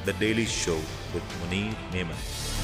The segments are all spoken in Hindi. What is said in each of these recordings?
The Daily Show with Munir Memon.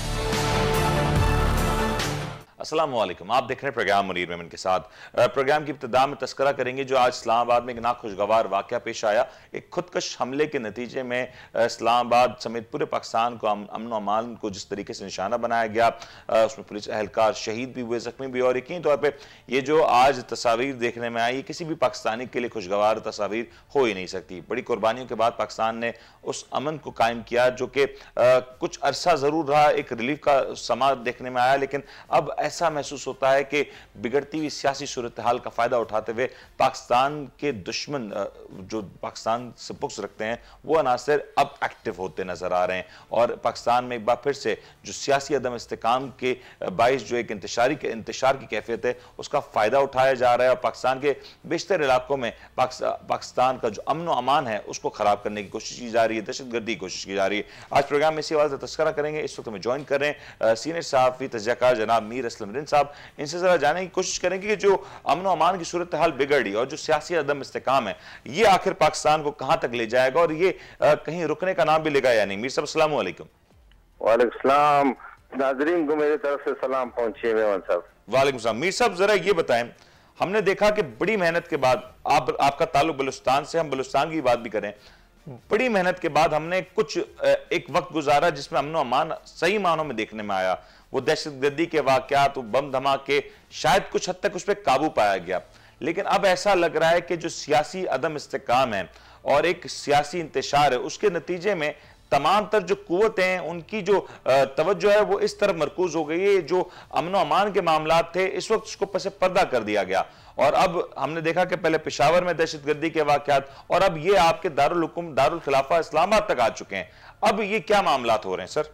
अस्सलामुअलैकुम, आप देख रहे हैं प्रोग्राम मुनीर मेमन के साथ। प्रोग्राम की इब्तिदा में तस्करा करेंगे जो आज इस्लामाबाद में एक नाखुशगवार वाक़या पेश आया। एक खुदकश हमले के नतीजे में इस्लामाबाद समेत पूरे पाकिस्तान को अमन व अमान को जिस तरीके से निशाना बनाया गया, उसमें पुलिस एहलकार शहीद भी हुए, जख्मी भी। और यकीनी तौर पर ये जो आज तस्वीर देखने में आई, किसी भी पाकिस्तानी के लिए खुशगवार तस्वीर हो ही नहीं सकती। बड़ी कुर्बानियों के बाद पाकिस्तान ने उस अमन को कायम किया जो कि कुछ अरसा ज़रूर रहा, एक रिलीफ का समा देखने में आया, लेकिन अब ऐसा महसूस होता है कि बिगड़ती हुई सियासी सूरत हाल का फायदा उठाते हुए पाकिस्तान के दुश्मन जो पाकिस्तान से बुक्स रखते हैं वो अनासर अब एक्टिव होते नजर आ रहे हैं। और पाकिस्तान में एक बार फिर से जो सियासी अदम इस्तेकाम के बाइस जो एक इंतशार की कैफियत है उसका फायदा उठाया जा रहा है। और पाकिस्तान के बेशतर इलाकों में पाकिस्तान का जो अमन व अमान है उसको खराब करने की कोशिश की जा रही है, दहशतगर्दी की कोशिश की जा रही है। आज प्रोग्राम में इसी आवाज़ से तस्करा करेंगे। इस वक्त हमें ज्वाइन कर रहे हैं सीनियर सहाफ़ी तजज़ियाकार जनाब मीर असलम रिंद साहब। इनसे जरा जानने की कोशिश करेंगे कि जो अमन व अमान की सूरत हाल बिगड़ी और जो सियासी अदम इस्तेकाम है ये आखिर पाकिस्तान को कहां तक ले जाएगा और ये कहीं रुकने का नाम भी लेगा या नहीं। मीर साहब अस्सलाम वालेकुम। वालेकुम सलाम, नाज़रीन को मेरी तरफ से सलाम पहुंचे मेमन साहब। वालेकुम सलाम। मीर साहब जरा ये बताएं, हमने देखा कि बड़ी मेहनत के बाद आपका ताल्लुक बलूचिस्तान से, हम बलूचिस्तान की बात भी करें, बड़ी मेहनत के बाद हमने कुछ एक वक्त गुजारा जिसमें अमन व अमान सही मानों में देखने में आया। वो दहशतगर्दी के वाकयात, बम धमाके, शायद कुछ हद तक उस पर काबू पाया गया। लेकिन अब ऐसा लग रहा है कि जो सियासी अदम इस्तेकाम है और एक सियासी इंतशार है उसके नतीजे में तमाम तर जो कुव्वतें हैं उनकी जो तवज्जो है वो इस तरफ मरकूज हो गई है। जो अमन व अमान के मामलात थे इस वक्त उसको पसे पर्दा कर दिया गया। और अब हमने देखा कि पहले पेशावर में दहशतगर्दी के वाकयात और अब ये आपके दारुल हुक्म दारुल खिलाफा इस्लामाबाद तक आ चुके हैं। अब ये क्या मामलात हो रहे हैं सर?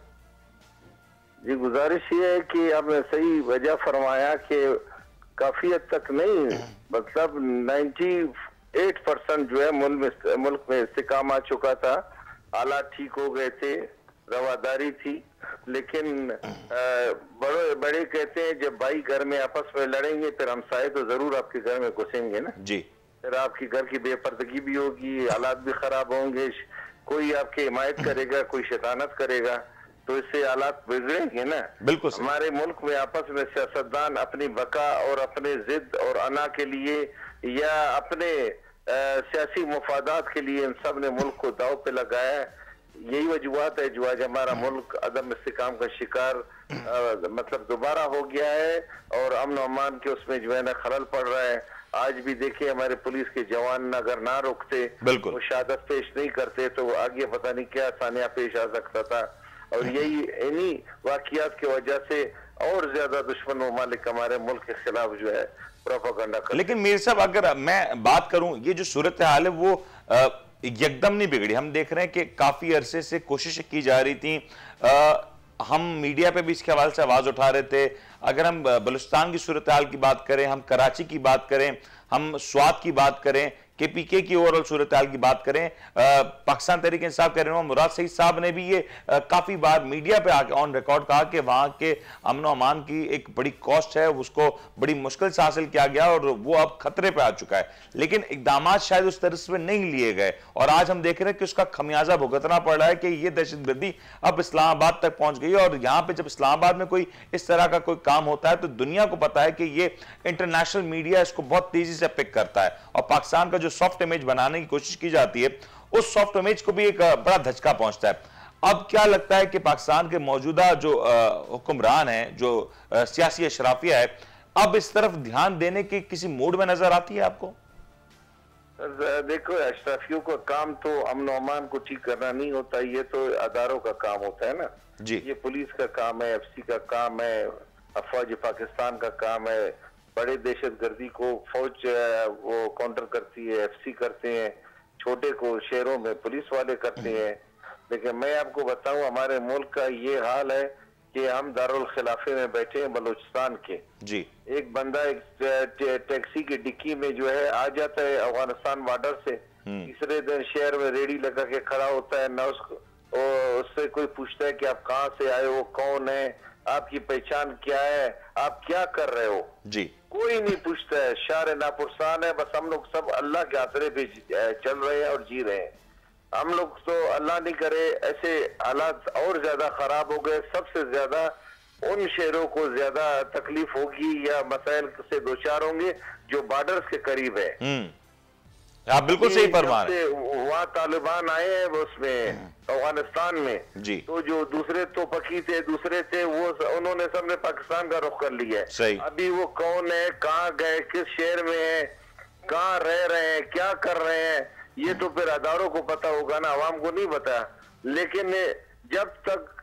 जी, गुजारिश ये है कि आपने सही वजह फरमाया कि काफी हद तक नहीं, मतलब 98% जो है मुल्क में इस्तेकाम आ चुका था, हालात ठीक हो गए थे, रवादारी थी। लेकिन बड़े कहते हैं जब भाई घर में आपस में लड़ेंगे फिर हमसाए तो जरूर आपके घर में घुसेंगे ना जी। फिर आपके घर की बेपर्दगी भी होगी, हालात भी खराब होंगे, कोई आपकी हिमायत करेगा, कोई शैतानत करेगा, तो इससे हालात बिगड़ेंगे ना। बिल्कुल। हमारे मुल्क में आपस में सियासतदान अपनी बका और अपने जिद और अना के लिए या अपने सियासी मुफादात के लिए इन सब ने मुल्क को दाव पे लगाया है। यही वजूहत है जो आज हमारा मुल्क अदम इस्तेकाम का शिकार मतलब दोबारा हो गया है और अमन व अमान के उसमें जो है ना खलल पड़ रहा है। आज भी देखिए हमारे पुलिस के जवान अगर ना रुकते, वो शहादत पेश नहीं करते तो आगे पता नहीं क्या सानिया पेश आ सकता था। और यही इन्हीं वाकयात की वजह से और ज्यादा दुश्मन ममालिक हमारे मुल्क के खिलाफ जो है प्रोपेगेंडा कर। लेकिन मीर साहब अगर मैं बात करूं, ये जो सूरत हाल है वो एकदम नहीं बिगड़ी। हम देख रहे हैं कि काफी अरसे से कोशिशें की जा रही थी, हम मीडिया पे भी इसके हवाले से आवाज उठा रहे थे। अगर हम बलूचिस्तान की सूरत हाल की बात करें, हम कराची की बात करें, हम स्वात की बात करें, KPK की ओवरऑल सूरत हाल की बात करें, पाकिस्तान तहरीक इंसाफ कह रहे हो, मुराद सईद साहब ने भी ये काफी बार मीडिया पे आके ऑन रिकॉर्ड कहा कि वहां के अमन व अमान की एक बड़ी कॉस्ट है, उसको बड़ी मुश्किल से हासिल किया गया और वो अब खतरे पे आ चुका है। लेकिन इकदाम शायद उस तरह से नहीं लिए गए और आज हम देख रहे हैं कि उसका खमियाजा भुगतना पड़ रहा है कि ये दहशतगर्दी अब इस्लामाबाद तक पहुंच गई है। और यहाँ पे जब इस्लामाबाद में कोई इस तरह का कोई काम होता है तो दुनिया को पता है कि ये इंटरनेशनल मीडिया इसको बहुत तेजी से पिक करता है और पाकिस्तान का जो सॉफ्ट इमेज बनाने की कोशिश की जाती है उस सॉफ्ट इमेज को भी एक बड़ा धचका पहुंचता है। अब क्या लगता है कि पाकिस्तान के मौजूदा जो हुक्मरान है, जो सियासी अशराफिया है, अब इस तरफ ध्यान देने की किसी मूड में नजर आती है आपको? देखो, अशराफियों का काम तो अमन व अमान को ठीक करना नहीं होता, ये तो अदारों का काम होता है ना जी। ये पुलिस का काम है, FC का काम है, अफवाज पाकिस्तान का काम है। बड़े दहशतगर्दी को फौज वो काउंटर करती है, FC करते हैं, छोटे को शहरों में पुलिस वाले करते हैं। लेकिन मैं आपको बताऊं हमारे मुल्क का ये हाल है कि हम दारुल खिलाफे में बैठे हैं बलूचिस्तान के जी। एक बंदा एक टैक्सी की डिक्की में जो है आ जाता है अफगानिस्तान बॉर्डर से, तीसरे दिन शहर में रेडी लगा के खड़ा होता है ना, उससे कोई पूछता है कि आप कहाँ से आए हो, कौन है, आपकी पहचान क्या है, आप क्या कर रहे हो जी। कोई नहीं पूछता है, शार नापुरसान है, बस हम लोग सब अल्लाह के आसरे पे चल रहे हैं और जी रहे हैं। हम लोग तो अल्लाह नहीं करे ऐसे हालात और ज्यादा खराब हो गए। सबसे ज्यादा उन शहरों को ज्यादा तकलीफ होगी या मसाइल से दो चार होंगे जो बॉर्डर्स के करीब है। आप बिल्कुल सही फरमा रहे हैं। वहाँ तालिबान आए हैं उसमें अफगानिस्तान में जी, तो जो दूसरे तो पकी थे, दूसरे थे, वो उन्होंने सबने पाकिस्तान का रुख कर लिया है। सही। अभी वो कौन है, कहाँ गए, किस शहर में है, कहाँ रह रहे हैं, क्या कर रहे हैं, ये तो फिर अदारों को पता होगा ना, आवाम को नहीं पता। लेकिन जब तक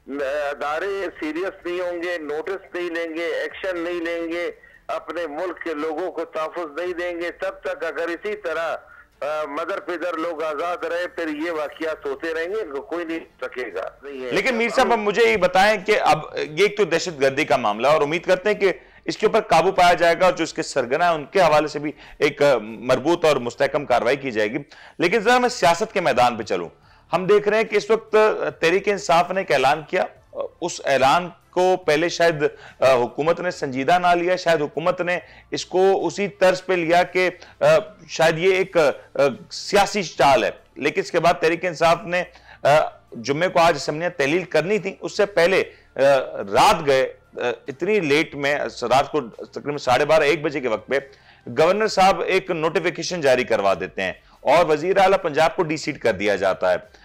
अदारे सीरियस नहीं होंगे, नोटिस नहीं लेंगे, एक्शन नहीं लेंगे, अपने मुल्क के लोगों को तहफ़्फ़ुज़ नहीं देंगे, तब तक अगर इसी तरह मदर पिदर लोग आजाद रहे, फिर ये वाकयात होते रहेंगे, कोई नहीं सकेगा। लेकिन मीर साहब, अब मुझे ये बताएं कि अब ये एक तो दहशतगर्दी का मामला और उम्मीद करते हैं कि इसके ऊपर काबू पाया जाएगा और जो इसके सरगना है उनके हवाले से भी एक मजबूत और मुस्तहकम कार्रवाई की जाएगी। लेकिन जरा मैं सियासत के मैदान पर चलूं। हम देख रहे हैं कि इस वक्त तहरीक इंसाफ ने एक ऐलान किया, उस ऐलान को पहले शायद हुकूमत ने संजीदा ना लिया, शायद हुकूमत ने इसको उसी तर्ज पे लिया कि शायद ये एक सियासी चाल है। लेकिन इसके बाद तहरीक इंसाफ ने जुम्मे को आज असम्बलियां तहलील करनी थी, उससे पहले रात गए इतनी लेट में, रात को तकरीबन 12:30-1 बजे के वक्त पे गवर्नर साहब एक नोटिफिकेशन जारी करवा देते हैं और वजीर आला पंजाब को डीसीट कर दिया जाता है।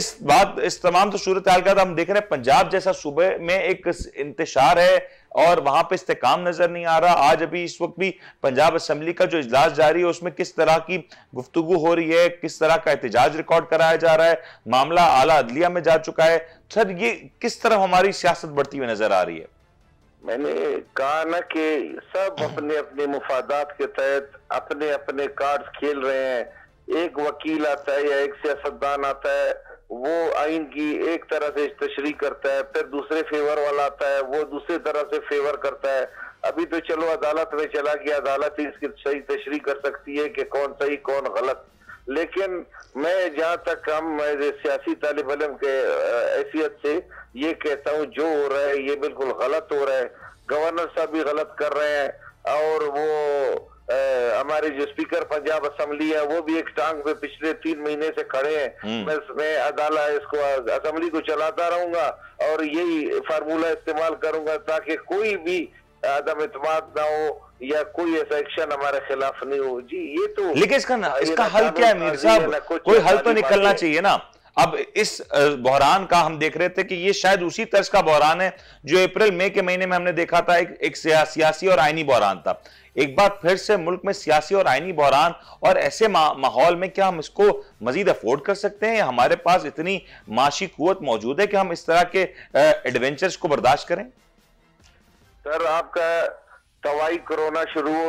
इस तमाम तो सूरत हाल का हम देख रहे हैं, पंजाब जैसा सूबे में एक इंतशार है और वहां पे इस्तेकाम नजर नहीं आ रहा। आज अभी इस वक्त भी पंजाब असेंबली का जो इजलास जारी है उसमें किस तरह की गुफ्तगू हो रही है, किस तरह का एहतजाज रिकॉर्ड कराया जा रहा है, मामला आला अदलिया में जा चुका है। सर, ये किस तरह हमारी सियासत बढ़ती हुई नजर आ रही है? मैंने कहा ना कि सब अपने अपने मुफादात के तहत अपने अपने कार्ड खेल रहे हैं। एक वकील आता है या एक सियासतदान आता है, वो आइन की एक तरह से तशरीह करता है, फिर दूसरे फेवर वाला आता है, वो दूसरी तरह से फेवर करता है। अभी तो चलो अदालत में चला गया, अदालत ही इसकी सही तशरीह कर सकती है कि कौन सही कौन गलत। लेकिन मैं जहां तक हम सियासी तालिब इल्म के हैसियत से ये कहता हूँ, जो हो रहा है ये बिल्कुल गलत हो रहा है। गवर्नर साहब भी गलत कर रहे हैं और वो हमारे जो स्पीकर पंजाब असेंबली है वो भी एक टांग पे पिछले 3 महीने से खड़े हैं। मैं अदालत इसको असेंबली को चलाता रहूंगा और यही फार्मूला इस्तेमाल करूंगा ताकि कोई भी आदम इत्मीनान ना हो या कोई ऐसा एक्शन हमारे खिलाफ नहीं हो। जी, ये तो लेकिन इसका हल क्या है मीर साहब? कोई हल तो निकलना चाहिए ना। अब इस बहरान का हम देख रहे थे कि ये शायद उसी तरह का बहरान है जो अप्रैल मई के महीने में हमने देखा था, एक सियासी और आईनी बहरान था। एक बार फिर से मुल्क में सियासी और आईनी बहरान, और ऐसे माहौल में क्या हम इसको मजीद अफोर्ड कर सकते हैं? हमारे पास इतनी माशी कुव्वत मौजूद है कि हम इस तरह के एडवेंचर्स को बर्दाश्त करें? सर, आपका तवानाई कोरोना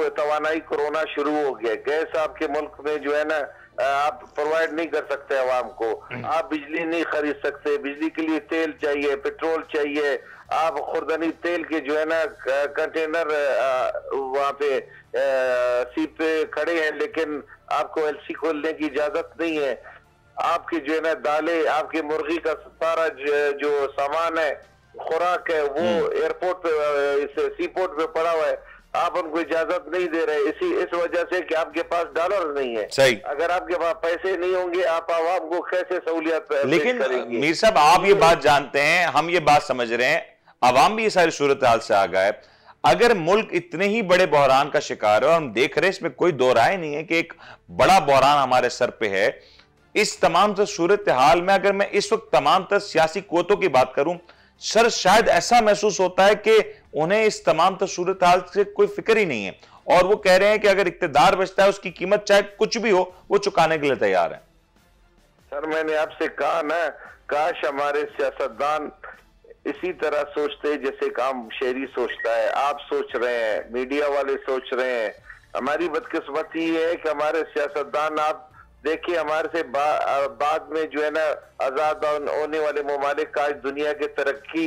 शुरू हो गया। गैस आपके मुल्क में जो है ना, आप प्रोवाइड नहीं कर सकते आवाम को। आप बिजली नहीं खरीद सकते, बिजली के लिए तेल चाहिए, पेट्रोल चाहिए। आप खुर्दनी तेल के जो है ना कंटेनर वहाँ पे सीप पे खड़े हैं, लेकिन आपको एलसी खोलने की इजाजत नहीं है। आपकी जो है ना दालें, आपके मुर्गी का सारा जो सामान है, खुराक है, वो एयरपोर्ट पे, सी पोर्ट पे पड़ा हुआ है। आप उनको इजाजत नहीं दे रहे, इस वजह से कि आपके पास डॉलर नहीं है। सही। अगर आपके पास पैसे नहीं होंगे, आप आवाम को कैसे सहूलियत लेकिन मीर साहब, आप ये बात जानते हैं, हम ये बात समझ रहे हैं, आवाम भी ये सारी सूरत हाल से आ गया है। अगर मुल्क इतने ही बड़े बहरान का शिकार है और हम देख रहे हैं, इसमें कोई दो राय नहीं है कि एक बड़ा बहरान हमारे सर पे है, इस तमाम तर सूरत हाल में अगर मैं इस वक्त तमाम तर सियासी कुव्वतों की बात करूं, सर शायद ऐसा महसूस होता है कि उन्हें इस तमाम तर सूरत हाल से कोई फिक्र ही नहीं है और वो कह रहे हैं कि अगर इक्तदार बचता है उसकी कीमत चाहे कुछ भी हो वो चुकाने के लिए तैयार है। सर, मैंने आपसे कहा ना, काश हमारे सियासतदान इसी तरह सोचते जैसे काम शहरी सोचता है। आप सोच रहे हैं, मीडिया वाले सोच रहे हैं। हमारी बदकिस्मती है कि हमारे सियासतदान, आप देखिए, हमारे से बाद में जो है ना आजाद होने वाले ममालिक आज दुनिया के तरक्की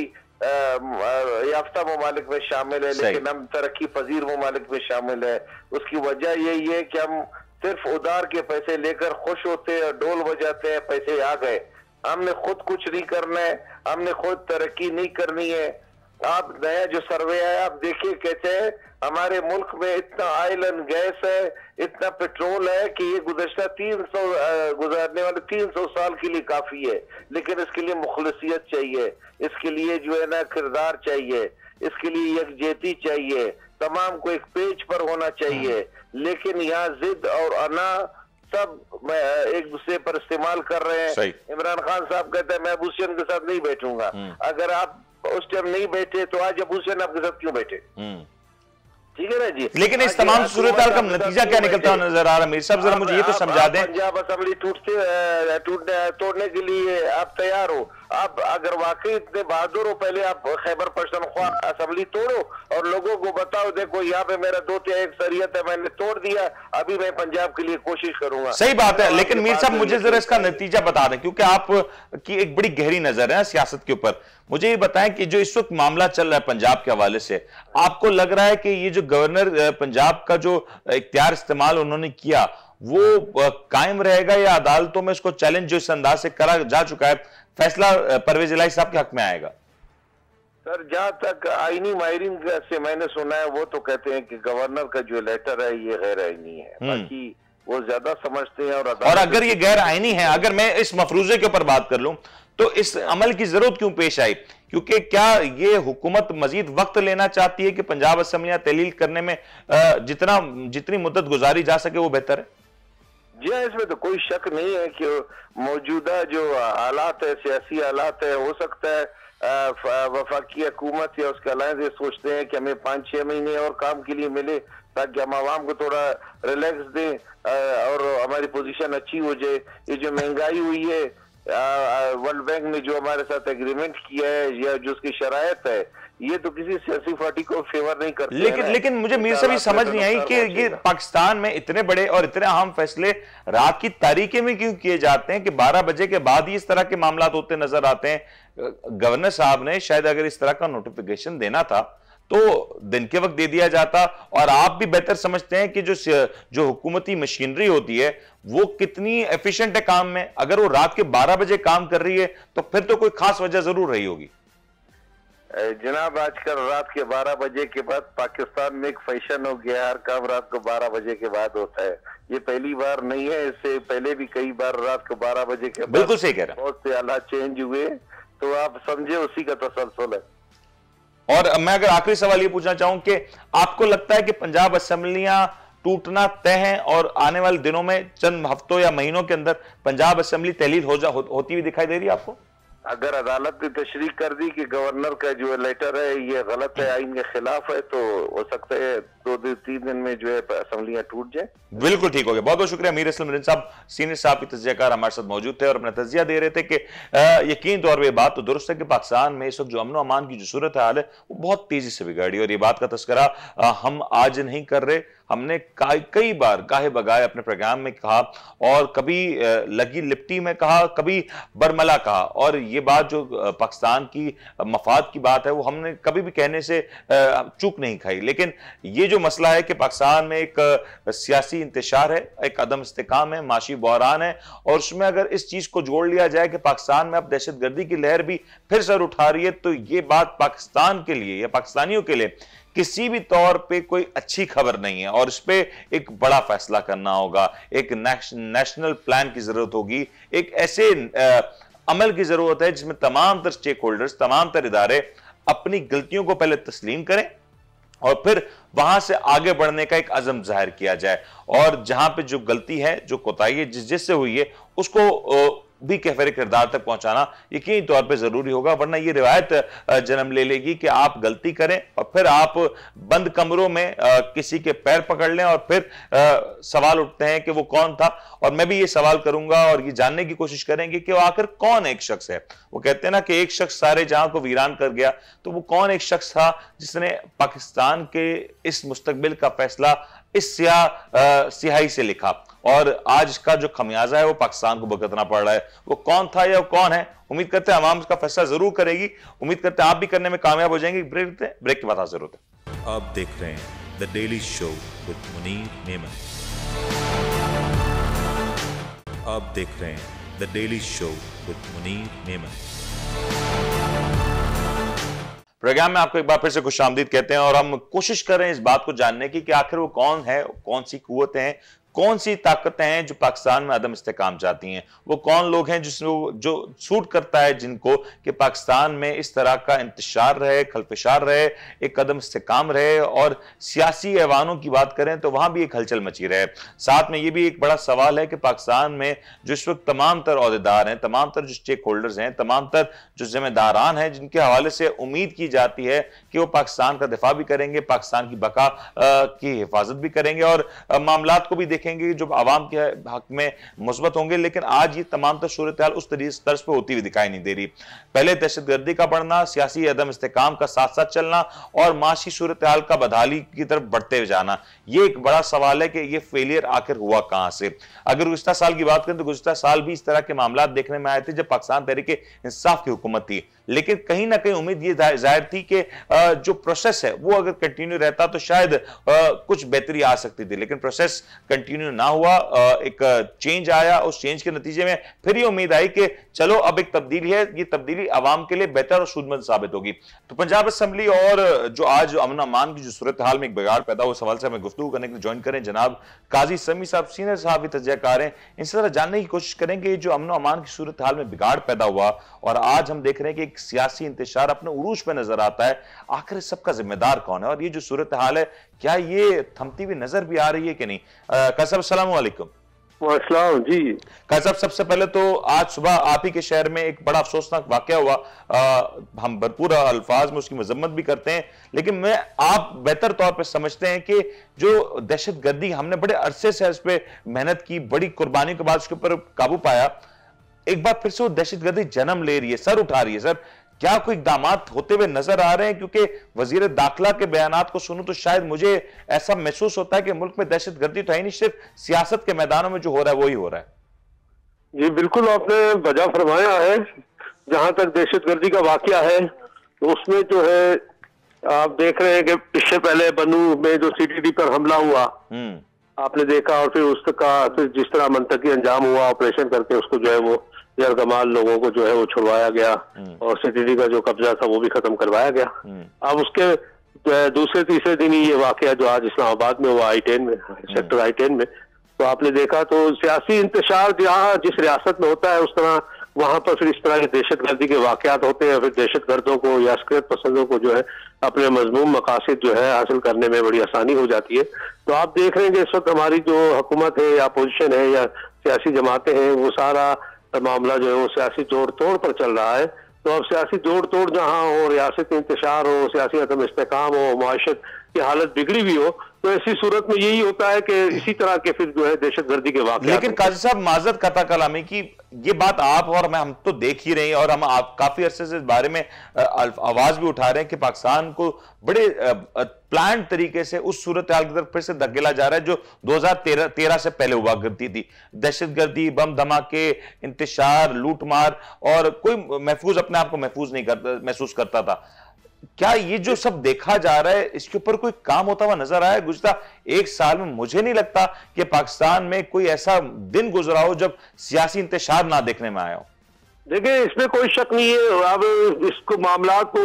याफ्ता ममालिक में शामिल है, लेकिन हम तरक्की पजीर ममालिक में शामिल है। उसकी वजह यही है कि हम सिर्फ उधार के पैसे लेकर खुश होते हैं, डोल बजाते हैं, पैसे आ गए। हमने खुद कुछ नहीं करना है, हमने खुद तरक्की नहीं करनी है। आप नया जो सर्वे है आप देखिए, कहते हैं हमारे मुल्क में इतना ऑयल एंड गैस है, इतना पेट्रोल है कि ये गुज़श्ता 300 गुजारने वाले 300 साल के लिए काफी है। लेकिन इसके लिए मुखलिसियत चाहिए, इसके लिए जो है ना किरदार चाहिए, इसके लिए यकजहती चाहिए, तमाम को एक पेज पर होना चाहिए। लेकिन यहाँ जिद और अना सब एक दूसरे पर इस्तेमाल कर रहे हैं। इमरान खान साहब कहते हैं मैं अबू हुसैन के साथ नहीं बैठूंगा। अगर आप उस टाइम नहीं बैठे तो आज अबू हुसैन आपके साथ क्यों बैठे? ठीक है ना जी। लेकिन इस तमाम सूरत का नतीजा क्या निकलता हुआ नजर आ रहा है? मीर साहब जरा मुझे ये तो समझा दें। पंजाब असेंबली तोड़ने के लिए आप तैयार हो? आप अगर वाकई इतने बहादुर हो, पहले आप खैबर पख्तूनख्वा असेंबली तोड़ो और लोगों को बताओ देखो यहाँ पे मेरा 2/3 अक्सरियत है, मैंने तोड़ दिया, अभी मैं पंजाब के लिए कोशिश करूंगा। सही बात है, लेकिन मीर साहब मुझे जरा इसका नतीजा बता दें, क्योंकि आप की एक बड़ी गहरी नजर है सियासत के ऊपर। मुझे ये बताएं कि जो इस वक्त मामला चल रहा है पंजाब के हवाले से, आपको लग रहा है कि ये जो गवर्नर पंजाब का जो इख्तियार इस्तेमाल उन्होंने किया वो कायम रहेगा या अदालतों में इसको चैलेंज जो इस अंदाज से करा जा चुका है, फैसला परवेज इलाही साहब के हक में आएगा? सर जहां तक आईनी माहिरीन से मैंने सुना है वो तो कहते हैं कि गवर्नर का जो लेटर है ये गैर आईनी है, बाकी वो ज्यादा समझते हैं। और अगर ये गैर आईनी है, अगर मैं इस मफरूजे के ऊपर बात कर लूं तो इस अमल की जरूरत क्यों पेश आई? क्योंकि क्या ये हुकूमत मजीद वक्त लेना चाहती है कि पंजाब असेंबलियां तहलील करने में जितनी मुद्दत गुजारी जा सके वो बेहतर है? जी हाँ, इसमें तो कोई शक नहीं है कि मौजूदा जो हालात है, सियासी हालात है, हो सकता है वफाकी हुकूमत या उसके अलायंस ये सोचते हैं कि हमें 5-6 महीने और काम के लिए मिले ताकि हम आवाम को थोड़ा रिलैक्स दें और हमारी पोजीशन अच्छी हो जाए। ये जो महंगाई हुई है, वर्ल्ड बैंक ने जो हमारे साथ एग्रीमेंट किया है या जो उसकी शरायत है, ये तो किसी सियासी पार्टी को फेवर नहीं करती। लेकिन मुझे मीर साहब समझ नहीं आई कि ये पाकिस्तान में इतने बड़े और इतने अहम फैसले रात की तारीखे में क्यों किए जाते हैं कि 12 बजे के बाद ही इस तरह के मामला होते नजर आते हैं। गवर्नर साहब ने शायद अगर इस तरह का नोटिफिकेशन देना था तो दिन के वक्त दे दिया जाता। और आप भी बेहतर समझते हैं कि जो हुकूमती मशीनरी होती है वो कितनी एफिशिएंट है काम में। अगर वो रात के 12 बजे काम कर रही है तो फिर तो कोई खास वजह जरूर रही होगी। जनाब आजकल रात के 12 बजे के बाद पाकिस्तान में एक फैशन हो गया, हर काम रात को 12 बजे के बाद होता है। ये पहली बार नहीं है, इससे पहले भी कई बार रात को 12 बजे के बाद बिल्कुल सही कह रहे हैं, बहुत से हालात चेंज हुए, तो आप समझे उसी का तसलसल है। और मैं अगर आखिरी सवाल ये पूछना चाहूं कि आपको लगता है कि पंजाब असेंबलियां टूटना तय है और आने वाले दिनों में चंद हफ्तों या महीनों के अंदर पंजाब असेंबली तहलील होती हुई दिखाई दे रही है आपको? अगर अदालत ने तशरीह कर दी कि गवर्नर का जो लेटर है ये गलत है, आइन के खिलाफ है, तो हो सकता है 2-3 दिन में जो है असेंबलियां टूट जाए। बिल्कुल ठीक हो गया, बहुत बहुत शुक्रिया। मीर असलम रिंद साहब सीनियर साहब की तज्जियाकार हमारे साथ मौजूद थे और अपना तज्जिया दे रहे थे कि यकीन तौर पर बात तो दुरुस्त है कि पाकिस्तान में इस वक्त जो अमन अमान की जो सूरत हाल है वो बहुत तेजी से बिगड़ी। और ये बात का तस्करा हम आज नहीं कर रहे, हमने कई बार गाहे बगाए अपने प्रोग्राम में कहा और कभी लगी लिपटी में कहा, कभी बरमला कहा। और ये बात जो पाकिस्तान की मफाद की बात है वो हमने कभी भी कहने से चूक नहीं खाई। लेकिन ये जो मसला है कि पाकिस्तान में एक सियासी इंतशार है, एक अदम इस्तेकाम है, माशी बहरान है, और उसमें अगर इस चीज को जोड़ लिया जाए कि पाकिस्तान में अब दहशतगर्दी की लहर भी फिर सर उठा रही है, तो ये बात पाकिस्तान के लिए या पाकिस्तानियों के लिए किसी भी तौर पे कोई अच्छी खबर नहीं है। और इस पे एक बड़ा फैसला करना होगा, एक नेशनल प्लान की जरूरत होगी, एक ऐसे अमल की जरूरत है जिसमें तमाम तर स्टेक होल्डर्स, तमाम तर इदारे अपनी गलतियों को पहले तस्लीम करें और फिर वहां से आगे बढ़ने का एक अज़म जाहिर किया जाए। और जहां पे जो गलती है, जो कोताही है जिससे हुई है, उसको भी कहफरे किरदार तक पहुंचाना यकीनी तौर पे जरूरी होगा। वरना ये रिवायत जन्म ले लेगी कि आप गलती करें और फिर आप बंद कमरों में किसी के पैर पकड़ लें और फिर सवाल उठते हैं कि वो कौन था। और मैं भी ये सवाल करूंगा और ये जानने की कोशिश करेंगे कि वो आखिर कौन एक शख्स है। वो कहते हैं ना कि एक शख्स सारे जहां को वीरान कर गया, तो वो कौन एक शख्स था जिसने पाकिस्तान के इस मुस्तकबिल का फैसला इस सियाही से लिखा और आज का जो खमियाजा है वो पाकिस्तान को भुगतना पड़ रहा है। वो कौन था या वो कौन है? उम्मीद करते हैं अवाम इसका फैसला जरूर करेगी। उम्मीद करते हैं आप भी करने में कामयाब हो जाएंगे। ब्रेक के बाद हाजिर होते हैं। आप देख रहे हैं the daily show with Munir Memon. आप देख रहे हैं the daily show with Munir Memon. Programme में आपको एक बार फिर से खुशामदीद कहते हैं और हम कोशिश कर रहे हैं इस बात को जानने की कि आखिर वो कौन है, कौन सी कुव्वतें हैं, कौन सी ताकतें हैं जो पाकिस्तान में अदम इस्तेकाम चाहती हैं। वो कौन लोग हैं जो सूट करता है जिनको कि पाकिस्तान में इस तरह का इंतशार रहे, खलफिशार रहे, एक कदम इस्तेकाम रहे, और सियासी ऐवानों की बात करें तो वहां भी एक हलचल मची रहे। साथ में ये भी एक बड़ा सवाल है कि पाकिस्तान में जो इस वक्त तमाम तर ओहदेदार हैं, तमाम तर जो स्टेक होल्डर्स हैं, तमाम तर जो जिम्मेदारान हैं, जिनके हवाले से उम्मीद की जाती है कि वो पाकिस्तान का दिफा भी करेंगे, पाकिस्तान की बका की हिफाजत भी करेंगे और मामलात को भी देखेंगे जो आवाम के हक में मुस्बत होंगे। लेकिन आज ये तमाम तो सूरत हाल उस तर्ज पे होती हुई दिखाई नहीं दे रही। पहले दहशतगर्दी का बढ़ना, सियासी अदम इस्तेकाम का साथ साथ चलना और माशी सूरत हाल का बदहाली की तरफ बढ़ते हुए जाना, ये एक बड़ा सवाल है कि ये फेलियर आखिर हुआ कहां से। अगर गुज़िश्ता साल की बात करें तो गुज़िश्ता साल भी इस तरह के मामला देखने में आए थे जब पाकिस्तान तहरीक इंसाफ की हुकूमत थी, लेकिन कहीं ना कहीं उम्मीद ये जाहिर थी कि जो प्रोसेस है वो अगर कंटिन्यू रहता तो शायद कुछ बेहतरी आ सकती थी। लेकिन प्रोसेस कंटिन्यू ना हुआ, एक चेंज आया, उस चेंज के नतीजे में फिर ये उम्मीद आई कि चलो अब एक तब्दीली है, ये तब्दीली आवाम के लिए बेहतर और सूदमंद साबित होगी। तो पंजाब असेंबली और जो आज अमन अमान की जो सूरत हाल में एक बिगाड़ पैदा हुआ, सवाल से हमें गुफ्तगू करने के लिए ज्वाइन करें जनाब काजी समी साहब, सीनियर साहब तजज़ियाकार हैं। इनसे जरा जानने की कोशिश करेंगे जो अमन अमान की सूरत हाल में बिगाड़ पैदा हुआ और आज हम देख रहे हैं कि एक सियासी इंतशार अपने उरूज पे नजर आता है, आखिर सबका जिम्मेदार कौन है और ये जो सूरत हाल है क्या ये थमती हुई नजर भी आ रही है कि नहीं? काजी साहब अस्सलाम वालेकुम। वालेकुम जी। काजी साहब सबसे पहले तो आज सुबह आप ही के शहर में एक बड़ा अफसोसनाक वाकया हुआ, हम भरपूर अल्फाज में उसकी मजम्मत भी करते हैं, लेकिन आप बेहतर तौर पर समझते हैं कि जो दहशतगर्दी हमने बड़े अरसे से इस पर मेहनत की, बड़ी कुर्बानी के बाद उसके ऊपर काबू पाया, एक बार फिर से वो दहशतगर्दी जन्म ले रही है, सर उठा रही है। सर क्या कोई इक़दामात होते हुए नजर आ रहे हैं? क्योंकि वजीर दाखिला के बयानात को सुनूं तो शायद मुझे ऐसा महसूस होता है कि मुल्क में दहशतगर्दी तो है नहीं, सिर्फ सियासत के मैदानों में जो हो रहा है वही हो रहा है। जी बिल्कुल आपने वजह फरमाया है। जहां तक दहशतगर्दी का वाकया है तो उसमें जो है आप देख रहे हैं कि इससे पहले बनू में जो CTD पर हमला हुआ आपने देखा, और फिर उसका फिर जिस तरह मंतकी अंजाम हुआ ऑपरेशन करके उसको जो है वो यरगमाल लोगों को जो है वो छुड़वाया गया और CTD का जो कब्जा था वो भी खत्म करवाया गया। अब उसके दूसरे तीसरे दिन ही ये वाकया जो आज इस्लामाबाद में हुआ I-10 में, सेक्टर I-10 में, तो आपने देखा तो सियासी इंतशार जहाँ जिस रियासत में होता है उस तरह वहां पर फिर इस तरह के दहशतगर्दी के वाकयात होते हैं। फिर दहशतगर्दों को या अस्करियत पसंदों को जो है अपने मजमूम मकासद जो है हासिल करने में बड़ी आसानी हो जाती है। तो आप देख रहे हैं कि इस वक्त हमारी जो हुकूमत है या अपोजिशन है या सियासी जमातें हैं वो सारा मामला जो है वो सियासी जोड़ तोड़ पर चल रहा है। तो अब सियासी जोड़ तोड़ जहाँ हो, रियासत इंतशार हो, सियासी अदम इस्तेकाम हो, मुआशरत की हालत बिगड़ी हुई हो, तो ऐसी सूरत में यही होता है कि इसी तरह के फिर जो है दहशतगर्दी के वाक़यात। लेकिन काजी साहब माजरत कता कलामी की ये बात आप और मैं हम तो देख ही रहे हैं और हम काफी अरसे से इस बारे में आवाज भी उठा रहे हैं कि पाकिस्तान को बड़े प्लान तरीके से उस सूरत हाल की तरफ फिर से धकेला जा रहा है जो 2013 से पहले हुआ करती थी। दहशतगर्दी, बम धमाके, इंतशार, लूटमार, और कोई महफूज अपने आप को महफूज नहीं महसूस करता था। क्या ये जो सब देखा जा रहा है इसके ऊपर कोई काम होता हुआ नजर आया? गुज़िश्ता एक साल में मुझे नहीं लगता कि पाकिस्तान में कोई ऐसा दिन गुजरा हो जब सियासी इंतशार ना देखने में आया हो। देखिए इसमें कोई शक नहीं है। अब इसको मामला को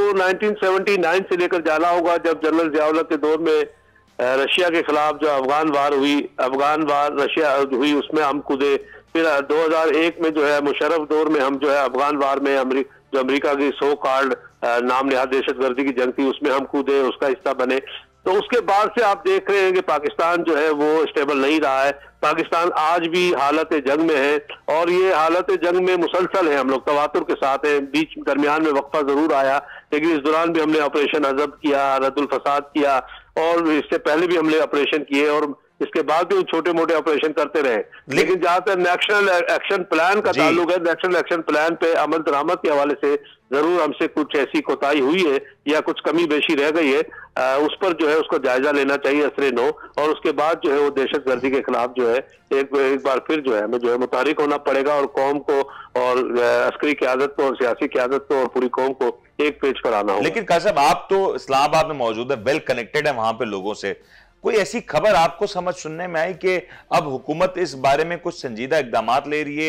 1979 से लेकर जाना होगा जब जनरल ज़ियाउल्लाह के दौर में रशिया के खिलाफ जो अफगान वार हुई, अफगान वार रशिया हुई, उसमें हम कूदे। फिर 2001 में जो है मुशर्रफ दौर में हम जो है अफगान वार में जो अमेरिका की सो कॉल्ड नाम नेहाद दहशतगर्दी की जंग थी उसमें हम कूदे, उसका हिस्सा बने। तो उसके बाद से आप देख रहे हैं कि पाकिस्तान जो है वो स्टेबल नहीं रहा है। पाकिस्तान आज भी हालत जंग में है और ये हालत जंग में मुसलसल है, हम लोग तवातुर के साथ हैं। बीच दरमियान में वक्फा जरूर आया लेकिन इस दौरान भी हमने ऑपरेशन अजब किया, रद्दुल फसाद किया, और इससे पहले भी हमने ऑपरेशन किए और इसके बाद भी छोटे मोटे ऑपरेशन करते रहे। लेकिन जहां तक नेशनल एक्शन प्लान का ताल्लुक है, नेशनल एक्शन प्लान पे अमल दरामद के हवाले से जरूर हमसे कुछ ऐसी कोताही हुई है या कुछ कमी बेशी रह गई है, उस पर जो है उसको जायजा लेना चाहिए असरे नो, और उसके बाद जो है वो दहशतगर्दी के खिलाफ जो है एक बार फिर जो है हमें जो है मुतारिक होना पड़ेगा और कौम को और अस्करी क़यादत को और सियासी क़यादत को और पूरी कौम को एक पेज पर आना होगा। लेकिन काजी साहब आप तो इस्लामाबाद में मौजूद है, वेल कनेक्टेड है वहां पे लोगों से, कोई ऐसी खबर आपको समझ सुनने में आई कि अब हुकूमत इस बारे में कुछ संजीदा इकदामात ले रही है,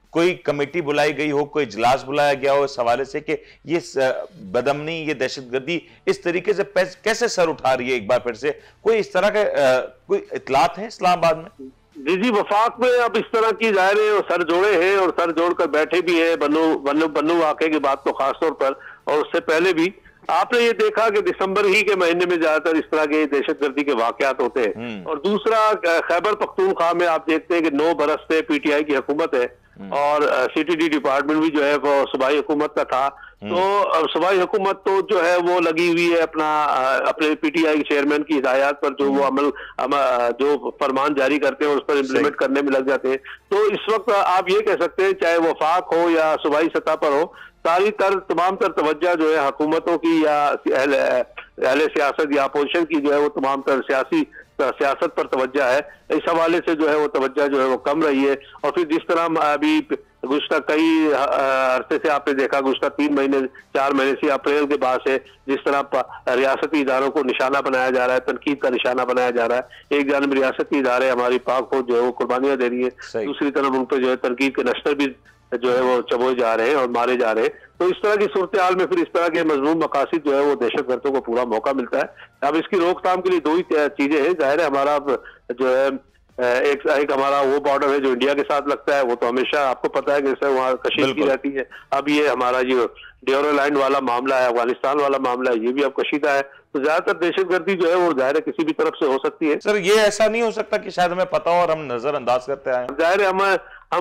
कोई कमेटी बुलाई गई हो, कोई इजलास बुलाया गया हो इस हवाले से कि ये बदअमनी, ये दहशतगर्दी इस तरीके से कैसे सर उठा रही है एक बार फिर से? कोई इस तरह के कोई इतलात है इस्लामाबाद में? जी, वफाक में अब इस तरह की जाहिर है सर जोड़े हैं और सर जोड़कर बैठे भी है, बन्नू वाकये की बात तो खासतौर पर, और उससे पहले भी आपने ये देखा कि दिसंबर ही के महीने में ज्यादातर इस तरह के दहशतगर्दी के वाकयात होते हैं। और दूसरा, खैबर पख्तूनख्वा में आप देखते हैं कि 9 बरस से पीटीआई की हुकूमत है और सीटीडी डिपार्टमेंट भी जो है वो सूबाई हुकूमत का था। तो सूबाई हुकूमत तो जो है वो लगी हुई है अपने पीटीआई के चेयरमैन की हिदायत पर, जो वो जो फरमान जारी करते हैं और उस पर इम्प्लीमेंट करने में लग जाते हैं। तो इस वक्त आप ये कह सकते हैं, चाहे वफाक हो या सूबाई सतह पर हो, तमाम तर तवज्जो जो है हुकूमतों की या अहले सियासत या अपोजिशन की जो है वो तमाम तर सियासत पर तवज्जो है। इस हवाले से जो है वो तवज्जो जो है वो कम रही है। और फिर जिस तरह अभी गुज़श्ता कई अरसे से आपने देखा, गुज़श्ता 3 महीने 4 महीने से अप्रैल के बाद से जिस तरह रियासती इदारों को निशाना बनाया जा रहा है, तनकीद का निशाना बनाया जा रहा है। एक जानब रियासती इदारे हमारी पाक फौज जो है वो कुर्बानियां दे रही है, दूसरी तरफ उन पर जो है तनकीद के नश्तर भी जो है वो चबोए जा रहे हैं और मारे जा रहे हैं। तो इस तरह की सूरत हाल में फिर इस तरह के मजमूम मकासद जो है वो दहशतगर्दों को पूरा मौका मिलता है। अब इसकी रोकथाम के लिए 2 ही चीजें हैं। जाहिर है हमारा जो है एक हमारा वो बॉर्डर है जो इंडिया के साथ लगता है, वो तो हमेशा आपको पता है कि जैसे वहाँ कशीदगी रहती है। अब ये हमारा जो ड्योरल लाइन वाला मामला है, अफगानिस्तान वाला मामला है, ये भी अब कशीदा है। तो ज्यादातर दहशतगर्दी जो है वो जाहिर है किसी भी तरफ से हो सकती है। सर ये ऐसा नहीं हो सकता कि शायद हमें पता हो और हम नजरअंदाज करते आए? जाहिर है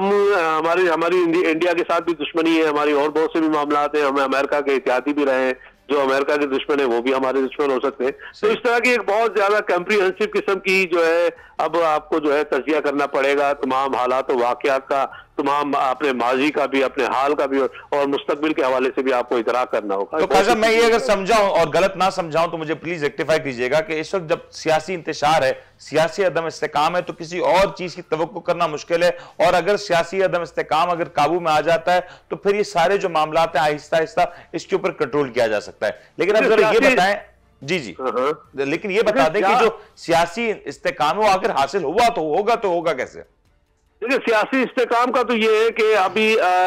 हमारी इंडिया के साथ भी दुश्मनी है, हमारी और बहुत से भी मामला हैं। हमें अमेरिका के एहतियाती भी रहे हैं, जो अमेरिका के दुश्मन है वो भी हमारे दुश्मन हो सकते हैं। तो इस तरह की एक बहुत ज्यादा कॉम्प्रिहेंसिव किस्म की जो है अब आपको जो है तजिया करना पड़ेगा तमाम हालात और वाकयात का, तमाम अपने माजी का भी, अपने हाल का भी और मुस्तकबिल के हवाले से भी आपको इदराक करना होगा। तो खासा मैं ये अगर समझाऊं और गलत ना समझाऊं तो मुझे प्लीज रेक्टिफाई कीजिएगा कि इस वक्त जब सियासी इंतशार है, सियासी अदम इस्तेकाम है, तो किसी और चीज की तवक्को करना मुश्किल है। और अगर सियासी अदम इस्तेकाम अगर काबू में आ जाता है तो फिर ये सारे जो मामला हैं आहिस्ता आहिस्ता इसके ऊपर कंट्रोल किया जा सकता है। लेकिन अब जरा ये बताएं, जी लेकिन ये बता दें कि जो सियासी इस्तेकाम वो आखिर हासिल हुआ तो होगा कैसे? देखिए, सियासी इस्तेकाम का तो ये है कि अभी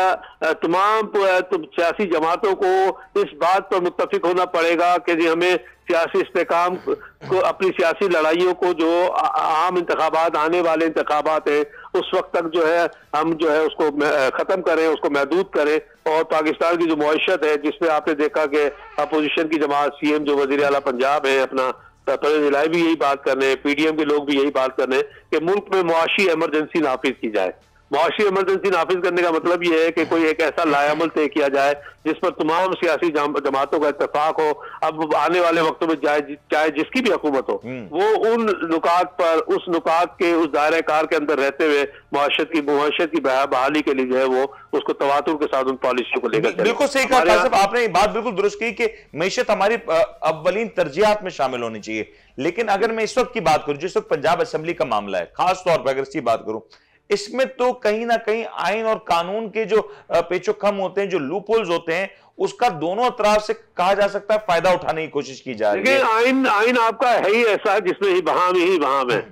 तमाम सियासी जमातों को इस बात पर मुत्तफिक होना पड़ेगा कि जी हमें सियासी इस्तेकाम को, अपनी सियासी लड़ाइयों को, जो आम इंतखाबात, आने वाले इंतखाबात है, उस वक्त तक जो है हम जो है उसको खत्म करें, उसको महदूद करें। और पाकिस्तान की जो मईशत है, जिसमें आपने देखा कि अपोजिशन की जमात, सीएम जो वजीर आला पंजाब है अपना जिला भी यही बात कर रहे हैं, पीडीएम के लोग भी यही बात कर रहे हैं कि मुल्क में मुआशी इमरजेंसी नाफिज की जाए। मुआशी इमरजेंसी नाफिज करने का मतलब यह है कि कोई एक ऐसा लायामल तय किया जाए जिस पर तमाम सियासी जमातों का इत्तेफाक हो। अब आने वाले वक्तों में चाहे जिसकी भी हुकूमत हो, वो उन नुकात पर, उस नुकात के उस दायरे कार के अंदर रहते हुए मुआशरत की बहाली के लिए जो है वो उसको तवातुर के साथ उन पॉलिसियों को लेकर। बिल्कुल सही कहा साहब आपने, ये बात बिल्कुल दुरुस्त की कि मईशत हमारी अव्वलीन तरजीहात में शामिल होनी चाहिए। लेकिन अगर मैं इस वक्त की बात करूं, जिस वक्त पंजाब असेंबली का मामला है, खास तौर पर अगर इसकी बात करूं, इसमें तो कहीं ना कहीं आइन और कानून के जो पेचोखम होते हैं, जो लूप होल्स होते हैं, उसका दोनों तरफ से कहा जा सकता है फायदा उठाने की कोशिश की जा रही है। आइन आपका है ही ऐसा जिसमें ही वहां में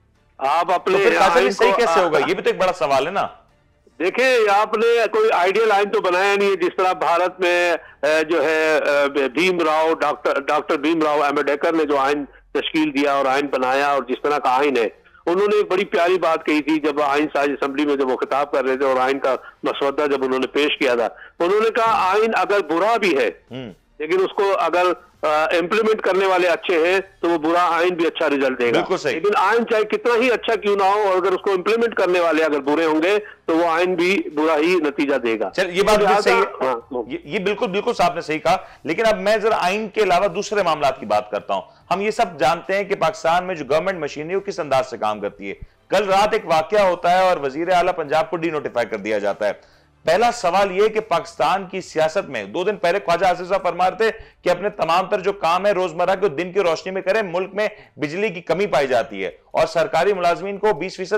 आप अपने तो सही कैसे होगा, ये भी तो एक बड़ा सवाल है ना। देखिए, आपने कोई आइडियल आइन तो बनाया नहीं है। जिस तरह भारत में जो है भीमराव, डॉक्टर भीमराव अम्बेडकर ने जो आइन तश्कील दिया और आइन बनाया, और जिस तरह का आइन है, उन्होंने एक बड़ी प्यारी बात कही थी जब आइन साज असेंबली में जब वो खिताब कर रहे थे और आइन का मसवदा जब उन्होंने पेश किया था, उन्होंने कहा आइन अगर बुरा भी है लेकिन उसको अगर इम्प्लीमेंट करने वाले अच्छे हैं तो वो बुरा आइन भी अच्छा रिजल्ट देगा। लेकिन आइन चाहे कितना ही अच्छा क्यों ना हो, और अगर उसको इम्प्लीमेंट करने वाले अगर बुरे होंगे तो वो आइन भी बुरा ही नतीजा देगा। चल ये बात तो सही है, ये बिल्कुल आपने सही कहा। लेकिन अब मैं जरा आइन के अलावा दूसरे मामला की बात करता हूं। हम ये सब जानते हैं कि पाकिस्तान में जो गवर्नमेंट मशीनरी किस अंदाज से काम करती है। कल रात एक वाकया होता है और वजीर आला पंजाब को डिनोटिफाई कर दिया जाता है। पहला सवाल यह कि पाकिस्तान की सियासत में 2 दिन पहले ख्वाजा आसिफ साहब फरमा रहे थे कि अपने तमाम तर जो काम है रोजमर्रा के दिन की रोशनी में करें। मुल्क में बिजली की कमी पाई जाती है और सरकारी मुलाजमीन को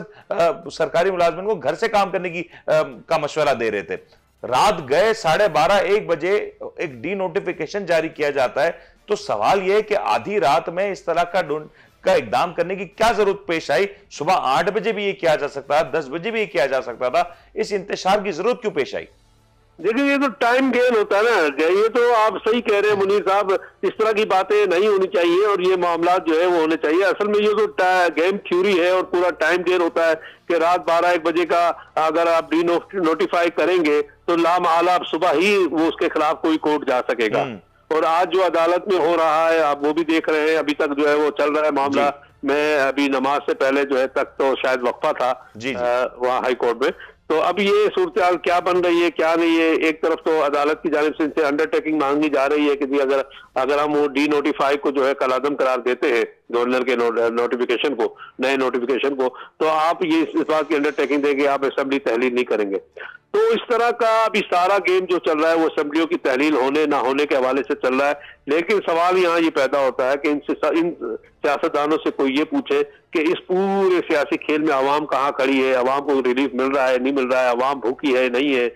20% सरकारी मुलाजमीन को घर से काम करने की का मशवरा दे रहे थे। रात गए 12:30-1 बजे एक डी नोटिफिकेशन जारी किया जाता है। तो सवाल यह है कि आधी रात में इस तरह का का इकदाम करने की क्या जरूरत पेश आई? सुबह 8 बजे भी ये किया जा सकता था, 10 बजे भी ये किया जा सकता था, इस इंतशार की जरूरत क्यों पेश आई? देखिए, ये तो टाइम गेन होता है ना, ये तो आप सही कह रहे हैं मुनीर साहब, इस तरह की बातें नहीं होनी चाहिए और ये मामला जो है वो होने चाहिए। असल में ये तो गेम थ्योरी है और पूरा टाइम गेन होता है कि रात 12-1 बजे का अगर आप डी नोटिफाई करेंगे तो लामहला आप सुबह ही वो उसके खिलाफ कोई कोर्ट जा सकेगा। और आज जो अदालत में हो रहा है आप वो भी देख रहे हैं, अभी तक जो है वो चल रहा है मामला। मैं अभी नमाज से पहले जो है तक तो शायद वक्फा था वहाँ हाई कोर्ट में, तो अब ये सूरत क्या बन रही है क्या नहीं है। एक तरफ तो अदालत की जानिब से इनसे अंडरटेकिंग मांगी जा रही है कि जी अगर हम वो डी नोटिफाई को जो है कलादम करार देते हैं गवर्नर के नोटिफिकेशन को, नए नोटिफिकेशन को, तो आप ये इस बात की अंडरटेकिंग देंगे आप असेंबली तहलील नहीं करेंगे। तो इस तरह का अभी सारा गेम जो चल रहा है वो असेंबलियों की तहलील होने ना होने के हवाले से चल रहा है। लेकिन सवाल यहाँ ये पैदा होता है कि इन सियासतदानों से कोई ये पूछे कि इस पूरे सियासी खेल में आवाम कहाँ खड़ी है, आवाम को रिलीफ मिल रहा है नहीं मिल रहा है, आवाम भूखी है नहीं है,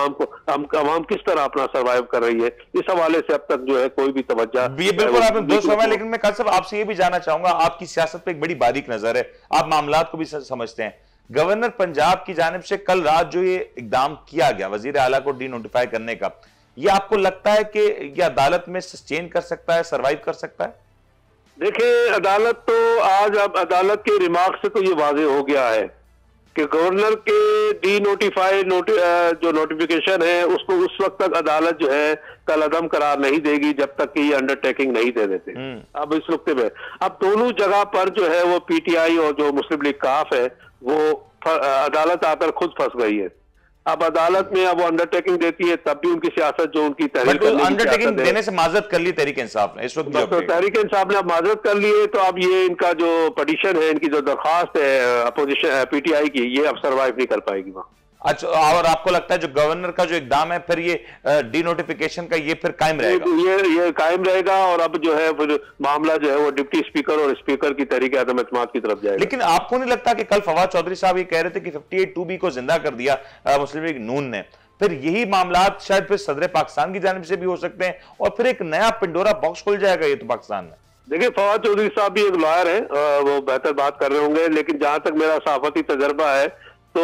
आवाम किस तरह अपना सर्वाइव कर रही है, इस हवाले से अब तक जो है कोई भी तवज्जो। ये बिल्कुल आपने दोस्त फरमाया, लेकिन मैं कासिफ आपसे ये भी जानना चाहूंगा, आपकी सियासत पे एक बड़ी बारीक नजर है, आप मामलात को भी समझते हैं। गवर्नर पंजाब की जानिब से कल रात जो ये इकदाम किया गया वजीर आला को डी नोटिफाई करने का, ये आपको लगता है कि ये अदालत में सस्टेन कर सकता है, सर्वाइव कर सकता है? देखिए, अदालत तो आज अब अदालत के रिमार्क से तो ये वाजे हो गया है कि गवर्नर के डी नोटिफाई जो नोटिफिकेशन है उसको उस वक्त तक अदालत जो है कलअदम करार नहीं देगी जब तक कि ये अंडरटेकिंग नहीं दे देते। अब इस नुक्ते में अब दोनों जगह पर जो है वो पीटीआई और जो मुस्लिम लीग काफ है वो अदालत आकर खुद फंस गई है। अब अदालत में अब वो अंडरटेकिंग देती है तब भी उनकी सियासत जो उनकी अंडरटेकिंग देने से माजरत कर ली तहरीक इंसाफ ने, इस वक्त तो तहरीक इंसाफ ने अब माजरत कर ली है, तो अब ये इनका जो पिटीशन है, इनकी जो दरखास्त है अपोजिशन पीटीआई की, ये अब सर्वाइव नहीं कर पाएगी वहां। अच्छा, और आपको लगता है जो गवर्नर का जो इकदाम है फिर ये डी नोटिफिकेशन का ये फिर कायम रहेगा? ये कायम रहेगा और अब जो है फिर मामला जो है वो डिप्टी स्पीकर और स्पीकर की तहरीक आदम एतमाद की तरफ जाएगा। लेकिन आपको नहीं लगता कि कल फवाद चौधरी साहब ये कह रहे थे कि 58(2)B को जिंदा कर दिया मुस्लिम लीग नून ने, फिर यही मामलात शायद फिर सदर पाकिस्तान की जानिब से भी हो सकते हैं और फिर एक नया पिंडोरा बॉक्स खुल जाएगा ये तो पाकिस्तान में? देखिए, फवाद चौधरी साहब भी एक लॉयर है, वो बेहतर बात कर रहे होंगे, लेकिन जहां तक मेरा सहाफती तजर्बा है तो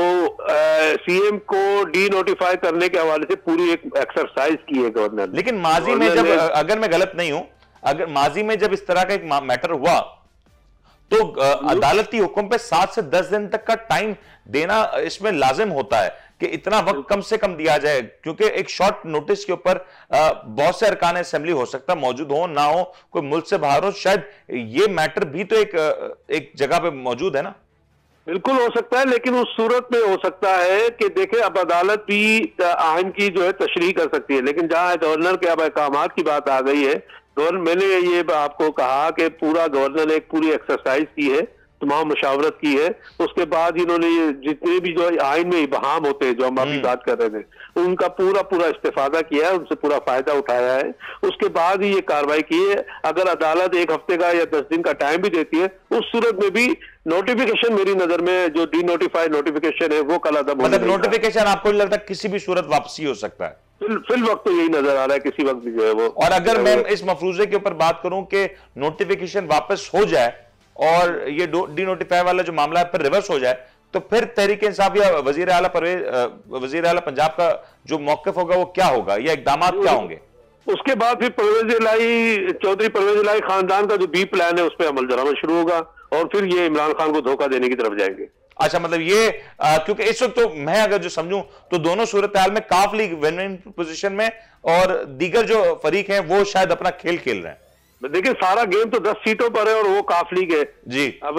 सीएम को डी नोटिफाई करने के हवाले से पूरी एक एक्सरसाइज की है गवर्नर ने। लेकिन माजी में जब, अगर मैं गलत नहीं हूं, अगर माजी में जब इस तरह का एक मैटर हुआ तो अदालती हुक्म पे 7 से 10 दिन तक का टाइम देना इसमें लाजिम होता है कि इतना वक्त कम से कम दिया जाए, क्योंकि एक शॉर्ट नोटिस के ऊपर बहुत से अरकान असेंबली हो सकता है मौजूद हो ना हो, कोई मुल्क से बाहर हो, शायद ये मैटर भी तो एक जगह पे मौजूद है ना। बिल्कुल हो सकता है, लेकिन उस सूरत में हो सकता है कि देखें अब अदालत भी आइन की जो है तशरीह कर सकती है, लेकिन जहां गवर्नर के अब अहकामात की बात आ गई है, मैंने ये आपको कहा कि पूरा गवर्नर ने एक पूरी एक्सरसाइज की है, तमाम मशावरत की है, उसके बाद इन्होंने जितने भी जो आइन में इबहाम होते हैं जो हम अभी बात कर रहे थे उनका पूरा इस्तेफादा किया है, उनसे पूरा फायदा उठाया है, उसके बाद ही ये कार्रवाई की है। अगर अदालत 1 हफ्ते का या 10 दिन का टाइम भी देती है उस सूरत में भी नोटिफिकेशन मेरी नजर में जो डी नोटिफाइड नोटिफिकेशन है वो कलअदम, मतलब नोटिफिकेशन आपको नहीं लगता किसी भी सूरत वापसी हो सकता है? फिल वक्त तो यही नजर आ रहा है, किसी वक्त भी जो है वो। और अगर मैं इस मफरूजे के ऊपर बात करूं कि नोटिफिकेशन वापस हो जाए और ये डी नोटिफाई वाला जो मामला है फिर रिवर्स हो जाए, तो फिर तहरीक इंसाफ या वजीर आला पंजाब का जो मौकिफ होगा वो क्या होगा, या इकदाम क्या होंगे? उसके बाद फिर चौधरी परवेज इलाही खानदान का जो बी प्लान है उस पर अमल दरामद शुरू होगा और फिर ये इमरान खान को धोखा देने की तरफ जाएंगे। अच्छा, मतलब ये क्योंकि इस वक्त तो मैं अगर जो समझूं तो दोनों सूरत हाल में Qaf league win win position में और दीगर जो फरीक हैं वो शायद अपना खेल खेल रहे हैं। देखिए, सारा गेम तो 10 सीटों पर है और वो काफ लीग है जी। अब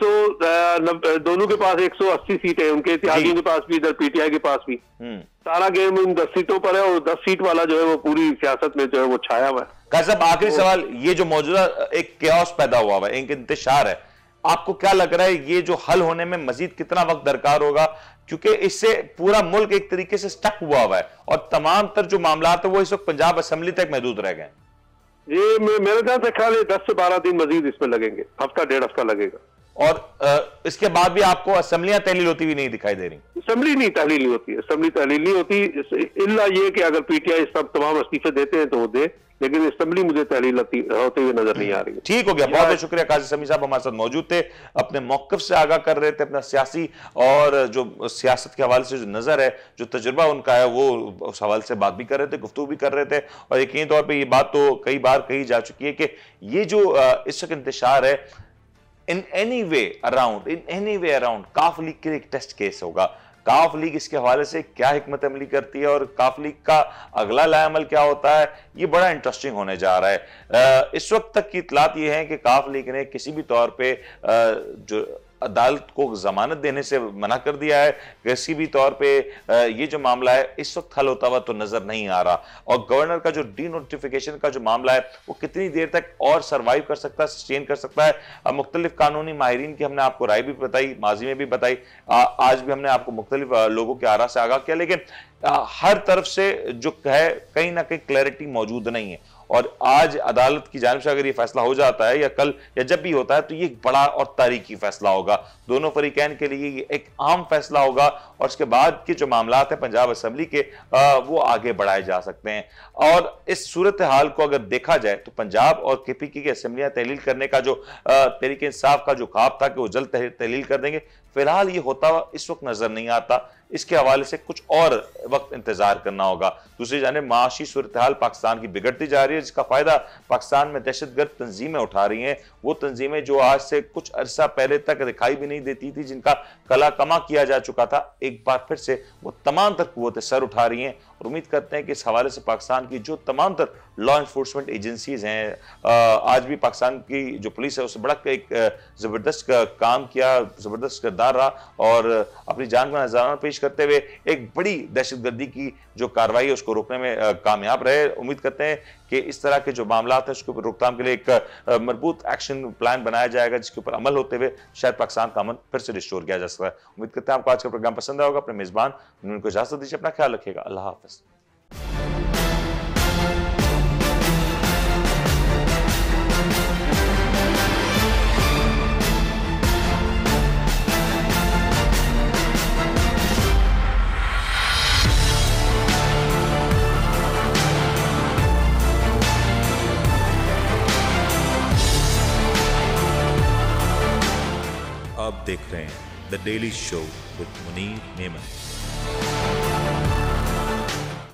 190 दोनों के पास 180 सीटें है, उनके इत्तेहादियों के पास भी, इधर पीटीआई के पास भी। सारा गेम उन 10 सीटों पर है और 10 सीट वाला जो है वो पूरी सियासत में जो है वो छाया हुआ है। कासिफ, आखिरी सवाल, ये जो मौजूदा एक केओस पैदा हुआ है, एक इंतशार है, आपको क्या लग रहा है ये जो हल होने में मजीद कितना वक्त दरकार होगा? क्योंकि इससे पूरा मुल्क एक तरीके से स्टक हुआ है और तमाम तर जो मामला है वो इस वक्त पंजाब असेंबली तक महदूद रह गए। ये मेरे ख्याल से ख्याल 10 से 12 दिन मजीद इसमें लगेंगे, हफ्ता 1.5 हफ्ता लगेगा। और इसके बाद भी आपको असेंबलियां तहलील होती हुई नहीं दिखाई दे रही? असेंबली नहीं तहलील नहीं होती, असेंबली तहलील नहीं होती, इल्ला ये कि अगर पीटीआई सब तमाम इस्तीफे देते हैं तो वो दे, लेकिन असेंबली मुझे तहलील होते हुए नजर नहीं आ रही है। ठीक हो गया, बहुत बहुत शुक्रिया। काजी समी साहब हमारे साथ मौजूद थे, अपने मौकफ से आगाह कर रहे थे, अपना सियासी और जो सियासत के हवाले से जो नजर है, जो तजुर्बा उनका है, वो उस हवाले से बात भी कर रहे थे, गुफ्तगू भी कर रहे थे। और यकीनी तौर पर यह बात तो कई बार कही जा चुकी है कि ये जो इस वक्त इंतशार है in any way around Qaf league के लिए एक टेस्ट केस होगा। काफ लीग इसके हवाले से क्या हिकमत अमली करती है और काफ लीग का अगला लाएमल क्या होता है, ये बड़ा इंटरेस्टिंग होने जा रहा है। इस वक्त तक की इतलात ये है कि काफ लीग ने किसी भी तौर पे जो अदालत को जमानत देने से मना कर दिया है, किसी भी तौर पे ये जो मामला है इस वक्त हल होता हुआ तो नजर नहीं आ रहा। और गवर्नर का जो डी नोटिफिकेशन का जो मामला है वो कितनी देर तक और सर्वाइव कर सकता है, सस्टेन कर सकता है। मुख्तलिफ कानूनी माहिरीन की हमने आपको राय भी बताई, माजी में भी बताई, आज भी हमने आपको मुख्तलिफ लोगों के आरा से आगाह किया, लेकिन हर तरफ से जो है कहीं ना कहीं क्लैरिटी मौजूद नहीं है। और आज अदालत की जानिब से अगर ये फैसला हो जाता है या कल या जब भी होता है तो ये एक बड़ा और तारीखी फैसला होगा, दोनों फरीकैन के लिए ये एक आम फैसला होगा। और उसके बाद के जो मामलात हैं पंजाब असेंबली के वो आगे बढ़ाए जा सकते हैं। और इस सूरत हाल को अगर देखा जाए तो पंजाब और KPK की असेंबलियां तहलील करने का जो तहरीक इंसाफ का जो ख्वाब था कि वो जल्द तहलील कर देंगे, फिलहाल ये होता हुआ इस वक्त नजर नहीं आता। इसके हवाले से कुछ और वक्त इंतजार करना होगा। दूसरी जानिब माशी सूरत हाल पाकिस्तान की बिगड़ती जा रही है, जिसका फायदा पाकिस्तान में दहशतगर्द तंजीमें उठा रही हैं। वो तंजीमें जो आज से कुछ अरसा पहले तक दिखाई भी नहीं देती थी, जिनका कला कमा किया जा चुका था, एक बार फिर से वो तमाम तर कुव्वतें सर उठा रही हैं। और उम्मीद करते हैं कि इस हवाले से पाकिस्तान की जो तमाम तर लॉ एनफोर्समेंट एजेंसीज हैं, आज भी पाकिस्तान की जो पुलिस है उससे बड़ा एक जबरदस्त काम किया, जबरदस्त किरदार रहा और अपनी जान का नजराना पेश करते हुए एक बड़ी दहशतगर्दी की जो कार्रवाई है उसको रोकने में कामयाब रहे। उम्मीद करते हैं कि इस तरह के जो मामला हैं उसके ऊपर रोकथाम के लिए एक मजबूत एक्शन प्लान बनाया जाएगा, जिसके ऊपर अमल होते हुए शायद पाकिस्तान का अमन फिर से रिस्टोर किया जा सकता है। उम्मीद करते हैं आपको आज का प्रोग्राम पसंद आया होगा। अपने मेजबान उनको इजाजत दीजिए, अपना ख्याल रखिएगा। अल्लाह हाफिज। आप देख रहे हैं the daily show with Munir Memon.